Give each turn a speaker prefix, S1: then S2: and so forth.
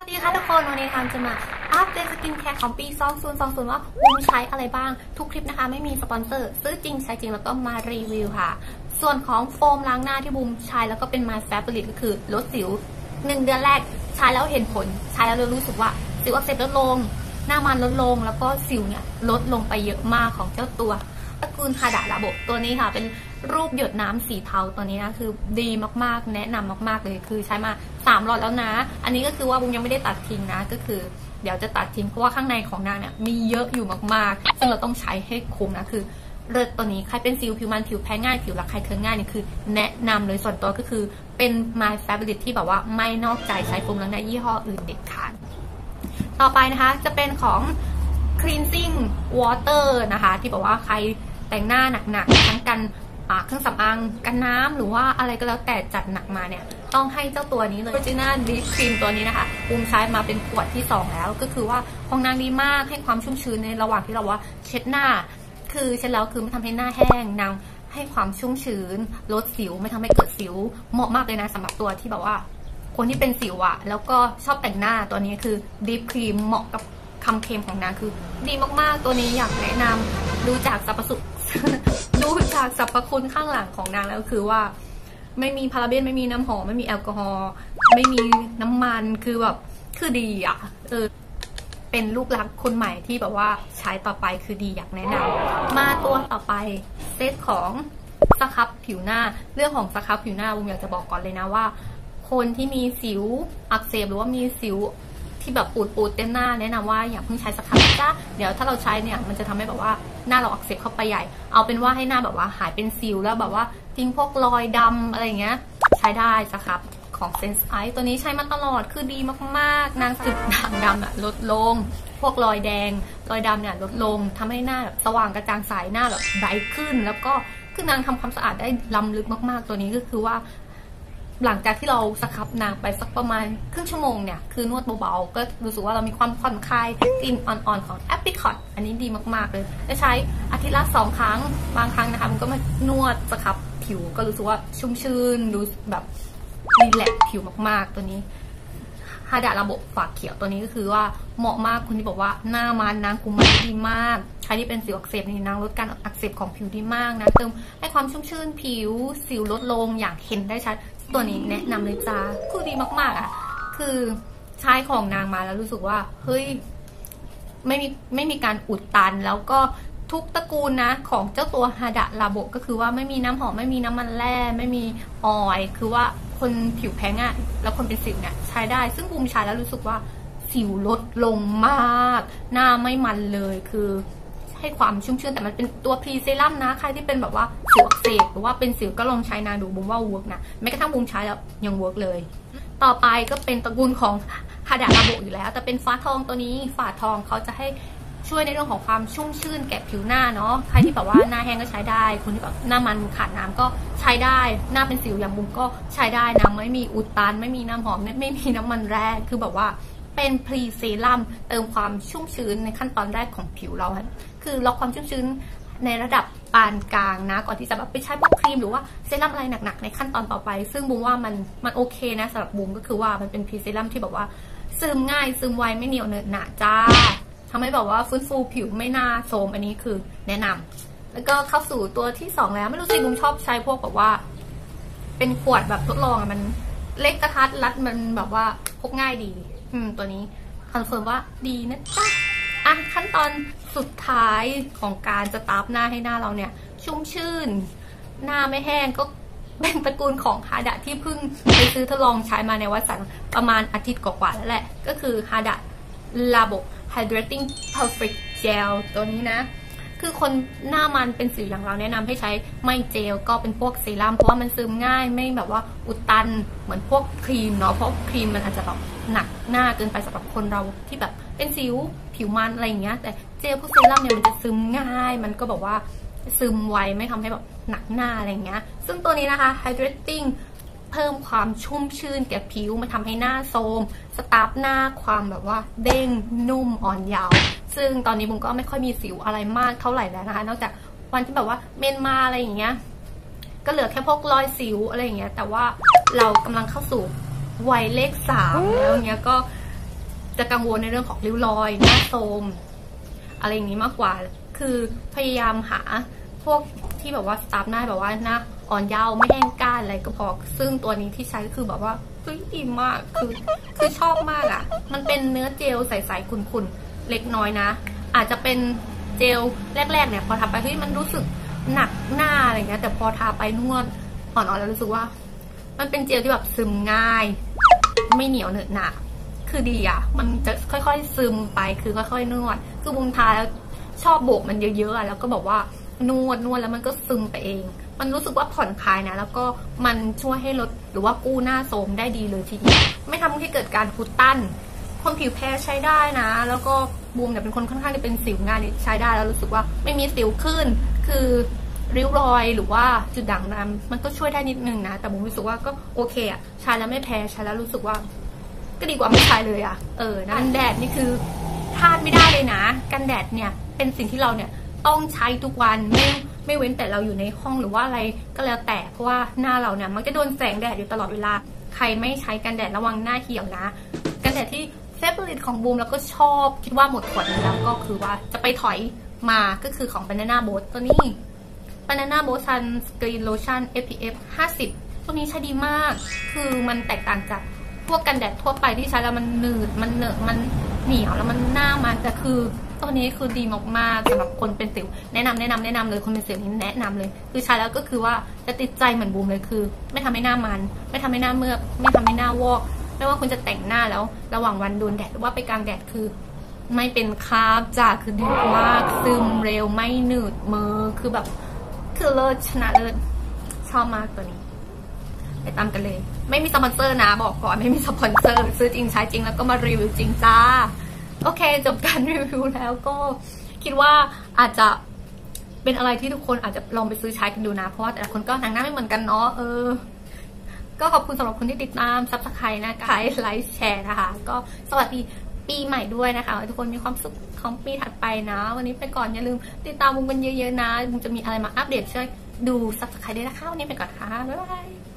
S1: สวัสดีค่ะทุกคนวันนี้ทางจะมาอัปเดตสกินแคร์ของปี 2020 ว่าบูมใช้อะไรบ้างทุกคลิปนะคะไม่มีสปอนเซอร์ซื้อจริงใช้จริงแล้วก็มารีวิวค่ะส่วนของโฟมล้างหน้าที่บูมใช้แล้วก็เป็น My Favorite ก็คือลดสิว1 เดือนแรกใช้แล้วเห็นผลใช้แล้วรู้สึกว่าสิวอักเสบลดลงหน้ามันลดลงแล้วก็สิวเนี่ยลดลงไปเยอะมากของเจ้าตัวตระกูลฮาดะระบบตัวนี้ค่ะเป็นรูปหยดน้ำสีเทาตัวนี้นะคือดีมากๆแนะนำมากๆเลยคือใช้มา3 หลอดแล้วนะอันนี้ก็คือว่าบุ้งยังไม่ได้ตัดทิ้งนะก็คือเดี๋ยวจะตัดทิ้งเพราะว่าข้างในของนางเนี่ยมีเยอะอยู่มากๆซึ่งเราต้องใช้ให้คุ้มนะคือเลือดตัวนี้ใครเป็นสิวผิวมันผิวแพ้ง่ายผิวระคายเคืองง่ายนี่คือแนะนำเลยส่วนตัวก็คือเป็น My Favorite ที่แบบว่าไม่นอกใจใช้โฟมล้างหน้ายี่ห้ออื่นเด็ดขาดต่อไปนะคะจะเป็นของ cleansing water นะคะที่บอกว่าใครแต่งหน้าหนักๆทั้งกันเครื่องสำอางกันน้ำหรือว่าอะไรก็แล้วแต่จัดหนักมาเนี่ยต้องให้เจ้าตัวนี้เลย Virginia Deep Cream ตัวนี้นะคะบูมใช้มาเป็นขวดที่2แล้วก็คือว่าของนางดีมากให้ความชุ่มชื้นในระหว่างที่เราว่าเช็ดหน้าคือเช็ดแล้วคือไม่ทำให้หน้าแห้งนางให้ความชุ่มชื้นลดสิวไม่ทำให้เกิดสิวเหมาะมากเลยนะสำหรับตัวที่แบบว่าคนที่เป็นสิวอะแล้วก็ชอบแต่งหน้าตัวนี้คือ Deep Cream เหมาะกับคำเค็มของนางคือดีมากๆตัวนี้อยากแนะนำดูจากสรรพคุณข้างหลังของนางแล้วคือว่าไม่มีพาราเบนไม่มีน้ำหอมไม่มีแอลกอฮอล์ไม่มีน้ำมันคือแบบคือดีอ่ะเป็นลูกรักคนใหม่ที่แบบว่าใช้ต่อไปคือดีอยากแนะนำมาตัวต่อไปเซตของสครับผิวหน้าเรื่องของสครับผิวหน้าบุมอยากจะบอกก่อนเลยนะว่าคนที่มีสิวอักเสบหรือว่ามีสิวที่แบบปูดเต็มหน้าแนะนำว่าอย่าเพิ่งใช้สครับจ้าเดี๋ยวถ้าเราใช้เนี่ยมันจะทำให้แบบว่าหน้าเราอักเสบเข้าไปใหญ่เอาเป็นว่าให้หน้าแบบว่าหายเป็นสิวแล้วแบบว่าทิ้งพวกรอยดำอะไรเงี้ยใช้ได้สครับของ Sense Ice ตัวนี้ใช้มาตลอดคือดีมากๆนางจุดด่างดำอะลดลงพวกรอยแดงรอยดำเนี่ยลดลงทำให้หน้าแบบสว่างกระจ่างใสหน้าแบบไบรท์ขึ้นแล้วก็คือนางทำความสะอาดได้ล้ำลึกมากๆตัวนี้ก็คือว่าหลังจากที่เราสครับนางไปสักประมาณครึ่งชั่วโมงเนี่ยคือนวดเบาๆก็รู้สึกว่าเรามีความผ่อนคลายกลิ่นอ่อนๆของแอปริคอตอันนี้ดีมากๆเลยจะใช้อาทิตย์ละ2 ครั้งบางครั้งนะคะมันก็มานวดสครับผิวก็รู้สึกว่าชุ่มชื่นรู้แบบรีแลกซ์ผิวมากๆตัวนี้ฮาดะระบบฝาเขียวตัวนี้ก็คือว่าเหมาะมากคนที่บอกว่าหน้ามันนางคุมมันดีมากใครที่เป็นสิวอักเสบนี่นางลดการอักเสบของผิวดีมากนะเติมให้ความชุ่มชื่นผิวสิวลดลงอย่างเห็นได้ชัดตัวนี้แนะนำเลยจ้าคือดีมากๆอ่ะคือใช้ของนางมาแล้วรู้สึกว่าเฮ้ยไม่มีการอุดตันแล้วก็ทุกตระกูลนะของเจ้าตัวฮาดะระบบก็คือว่าไม่มีน้ำหอมไม่มีน้ำมันแร่ไม่มีออยล์คือว่าคนผิวแพ้ง่ายแล้วคนเป็นสิวเนี่ยใช้ได้ซึ่งบูมใช้แล้วรู้สึกว่าสิวลดลงมากหน้าไม่มันเลยคือให้ความชุ่มชื่นแต่มันเป็นตัวพรีเซรั่มนะใครที่เป็นแบบว่าสิวอักเสบหรือว่าเป็นสิวก็ลองใช้นางดูบูมว่าเวิร์กนะแม้กระทั่งบูมใช้แล้วยังเวิร์กเลยต่อไปก็เป็นตระกูลของฮาดะระบบอยู่แล้วแต่เป็นฟ้าทองตัวนี้ฝาทองเขาจะให้ช่วยในเรื่องของความชุ่มชื่นแก่ผิวหน้าเนาะใครที่แบบว่าหน้าแห้งก็ใช้ได้คนที่แบบหน้ามันขาดน้ำก็ใช้ได้หน้าเป็นสิวอย่างบุ้มก็ใช้ได้นะไม่มีอุดตันไม่มีน้ำหอมไม่มีน้ำมันแร่คือแบบว่าเป็นพรีเซรั่มเติมความชุ่มชื้นในขั้นตอนแรกของผิวเราคือล็อกความชุ่มชื้นในระดับปานกลางนะก่อนที่จะแบบไปใช้พวกครีมหรือว่าเซรั่มอะไรหนักๆในขั้นตอนต่อไปซึ่งบุ้มว่ามันโอเคนะสำหรับบุ้มก็คือว่ามันเป็นพรีเซรั่มที่แบบว่าซึมง่ายซึมไวไม่เหนียวเหนอะหนะจ้าทำให้แบบว่าฟื้นฟูผิวไม่น่าโทรมอันนี้คือแนะนำแล้วก็เข้าสู่ตัวที่2แล้วไม่รู้สิบุ้มชอบใช้พวกแบบว่าเป็นขวดแบบทดลองมันเล็กกระทัดรัดมันแบบว่าพกง่ายดีตัวนี้คอนเฟิร์มว่าดีนะจ๊ะขั้นตอนสุดท้ายของการสตาร์ฟหน้าให้หน้าเราเนี่ยชุ่มชื่นหน้าไม่แห้งก็เป็นตระกูลของฮาดะที่เพิ่งไปซื้อทดลองใช้มาในวัดสันประมาณอาทิตย์กว่าๆแล้วแหละก็คือฮาดะระบบ Hydrating Perfect Gel ตัวนี้นะคือคนหน้ามันเป็นสิวอย่างเราแนะนำให้ใช้ไม่เจลก็เป็นพวกเซรั่มเพราะว่ามันซึมง่ายไม่แบบว่าอุดตันเหมือนพวกครีมเนาะเพราะครีมมันอาจจะแบบหนักหน้าเกินไปสำหรับคนเราที่แบบเป็นสิวผิวมันอะไรอย่างเงี้ยแต่เจลพวกเซรั่มเนี่ยมันจะซึมง่ายมันก็แบบว่าซึมไวไม่ทำให้แบบหนักหน้าอะไรอย่างเงี้ยซึ่งตัวนี้นะคะ Hydrating เพิ่มความชุ่มชื่นแก่ผิวมาทำให้หน้าโทรมสตาร์ฟหน้าความแบบว่าเด้งนุ่มอ่อนเยาว์ซึ่งตอนนี้บุ้งก็ไม่ค่อยมีสิวอะไรมากเท่าไหร่แล้วนะคะนอกจากวันที่แบบว่าเมนมาอะไรอย่างเงี้ยก็เหลือแค่พวกรอยสิวอะไรอย่างเงี้ยแต่ว่าเรากำลังเข้าสู่วัยเลข3แล้วอย่างเงี้ยก็จะกังวลในเรื่องของริ้วรอยหน้าโทรมอะไรอย่างนี้มากกว่าคือพยายามหาพวกที่แบบว่าสตาร์ฟหน้าแบบว่าหน้าอ่อนเยาว์ไม่แห้งก้านอะไรก็พอซึ่งตัวนี้ที่ใช้คือแบบว่าเฮ้ยดีมากคือชอบมากอ่ะมันเป็นเนื้อเจลใสๆขุ่นๆเล็กน้อยนะอาจจะเป็นเจลแรกๆเนี่ยพอทาไปเฮ้ยมันรู้สึกหนักหน้าอะไรเงี้ยแต่พอทาไปนวดอ่อนๆแล้วรู้สึกว่ามันเป็นเจลที่แบบซึมง่ายไม่เหนียวเหนอะหนะคือดีอ่ะมันจะค่อยๆซึมไปคือค่อยๆนวดคือบุมทาแล้วชอบโบกมันเยอะๆอ่ะแล้วก็บอกว่านวดแล้วมันก็ซึมไปเองมันรู้สึกว่าผ่อนคลายนะแล้วก็มันช่วยให้ลดหรือว่ากู้หน้าโทรมได้ดีเลยทีเดียวไม่ทำให้เกิดการพุดตันคนผิวแพ้ใช้ได้นะแล้วก็บูมเนี่ยเป็นคนค่อนข้างที่เป็นสิวงานนี่ใช้ได้แล้วรู้สึกว่าไม่มีสิวขึ้นคือริ้วรอยหรือว่าจุดด่างดำมันก็ช่วยได้นิดนึงนะแต่บูมรู้สึกว่าก็โอเคอะใช้แล้วไม่แพ้ใช้แล้วรู้สึกว่าก็ดีกว่าไม่ใช้เลยอะนะกันแดดนี่คือพลาดไม่ได้เลยนะกันแดดเนี่ยเป็นสิ่งที่เราเนี่ยต้องใช้ทุกวันไม่เว้นแต่เราอยู่ในห้องหรือว่าอะไรก็แล้วแต่เพราะว่าหน้าเราเนี่ยมันก็โดนแสงแดดอยู่ตลอดเวลาใครไม่ใช้กันแดดระวังหน้าเหี่ยวนะกันแดดที่เฟเวอริตของบูมแล้วก็ชอบคิดว่าหมดขวดแล้วก็คือว่าจะไปถอยมาก็คือของ Banana Boat ตัวนี้ Banana Boat Sun Screen Lotion SPF 50ตัวนี้ใช้ดีมากคือมันแตกต่างจากพวกกันแดดทั่วไปที่ใช้แล้วมันหนืดมันเหนอะมันเหนียวแล้วมันหน้ามันแต่คือตัวนี้คือดีมากๆสำหรับคนเป็นสิวแนะนำเลยคนเป็นสิวนี้แนะนำเลยคือใช้แล้วก็คือว่าจะติดใจเหมือนบูมเลยคือไม่ทำให้หน้ามันไม่ทำให้หน้าเมือกไม่ทำให้หน้าวอกไม่ว่าคุณจะแต่งหน้าแล้วระหว่างวันโดนแดดหรือว่าไปกลางแดดคือไม่เป็นคราบจ้าคือดีมากซึมเร็วไม่หนืดมือคือแบบคือเลิศชนะเลิศชอบมากตัวนี้ไปตามกันเลยไม่มีสปอนเซอร์นะบอกก่อนไม่มีสปอนเซอร์ซื้อจริงใช้จริงแล้วก็มารีวิวจริงจ้าโอเคจบการรีวิวแล้วก็คิดว่าอาจจะเป็นอะไรที่ทุกคนอาจจะลองไปซื้อใช้กันดูนะเพราะว่าแต่ละคนก็หนังหน้าไม่เหมือนกันเนาะก็ขอบคุณสำหรับคนที่ติดตาม Subscribe นะคะไลค์แชร์นะคะก็สวัสดีปีใหม่ด้วยนะคะทุกคนมีความสุขของปีถัดไปนะวันนี้ไปก่อนอย่าลืมติดตามบุ้งกันเยอะๆนะบุ้งจะมีอะไรมาอัปเดตช่วยดู Subscribe ด้วยนะคะวันนี้ไปก่อนค่ะบ๊ายบาย